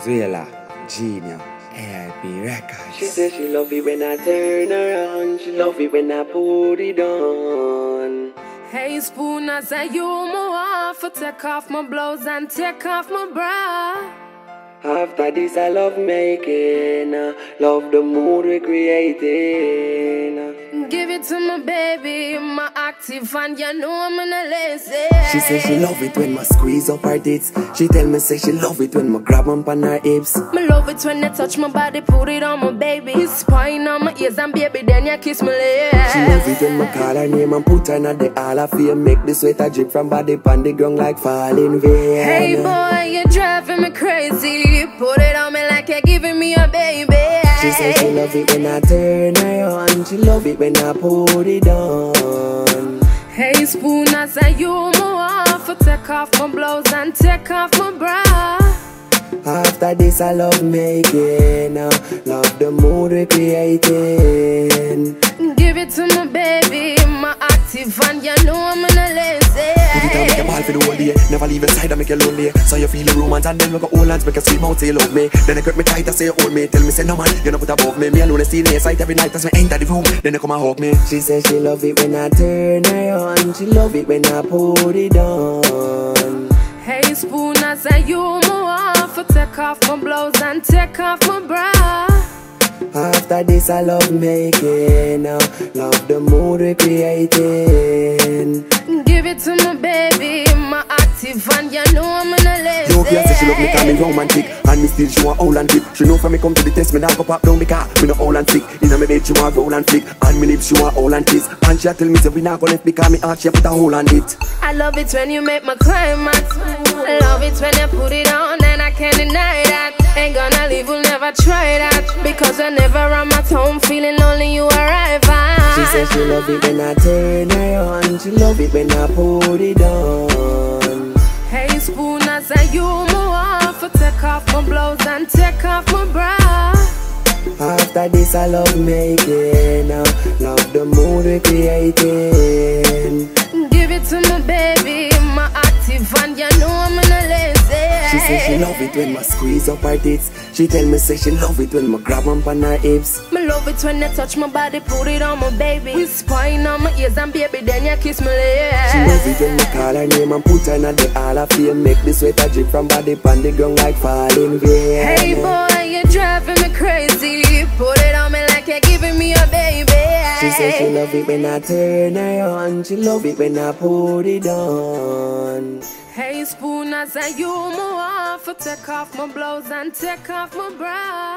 Zuela, Genia, AIP Records. She says she love it when I turn around. She love it when I put it on. Hey Spoon, I say you more for take off my blouse and take off my bra. After this I love making, love the mood we're creating. Give it to my baby, my active and you know I'm in a lazy. She say she love it when I squeeze up her tits. She tell me say she love it when I grab them on her hips. Me love it when they touch my body, put it on my baby. Spine on my ears and baby, then you kiss me lips. She love it when I call her name and put her in the hall of fame. Make the sweater drip from body on the ground like falling rain. Hey boy, you're driving me crazy. Put it on me like you're giving me a baby. She say she love it when I turn her on. She love it when I put it on. Hey Spoon, I say you more for take off my blouse and take off my bra. After this I love making, love the mood we're creating. Give it to my baby, my active and you know I'm in a lazy. Put it on, make a ball for the whole day. Never leave inside, I make you lonely. So you feel the romance and then we go hold hands, make a sweet mouth say you love me. Then you grip me tight and say you hold me. Tell me say no man, you no put above me. Me alone stay in the sight every night as me enter the room. Then you come and hug me. She says she love it when I turn her on. She love it when I put it on. Hey Spoon, I say you more for take off my blouse and take off my bra. After this I love making, love the mood we're creating. Give it to my baby, my active and you know I'm in a lazy. Yo, girl say she love me call me romantic. And me still she want owl and tip. She know from me come to the test, me now go pop down the car. Me no owl and sick, inna me bed she want roll and flick. And me lips she want owl and kiss. And she tell me say we not go left because me heart she put a hole on it. I love it when you make my climax. I love it when you put it on and I can't deny that. Ain't gonna leave, we'll never try that. Because whenever I'm at home feeling lonely, you arrive at. She says she love it when I turn her on. She love it when I put it on. Hey Spoon, I say you more for take off my blouse and take off my bra. After this I love making, love the mood we're creating. Give it to my baby, my active and you know I'm in a lazy. She say she love it when I squeeze up her tits. She tell me say she love it when I grab them on her hips. Me love it when they touch my body, put it on my baby. With spine on my ears and baby, then you kiss me lips. She love it when I call her name and put her in the hall of fame. Make the sweater drip from body on the ground like falling rain. Hey boy, you're driving me crazy. Put it on me like you're giving me a baby. She say she love it when I turn her on. She love it when I put it on. Hey Spoon, I say you more for take off my blouse and take off my bra.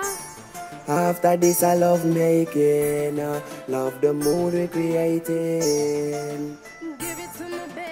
After this I love making, love the mood we're creating. Give it to my baby.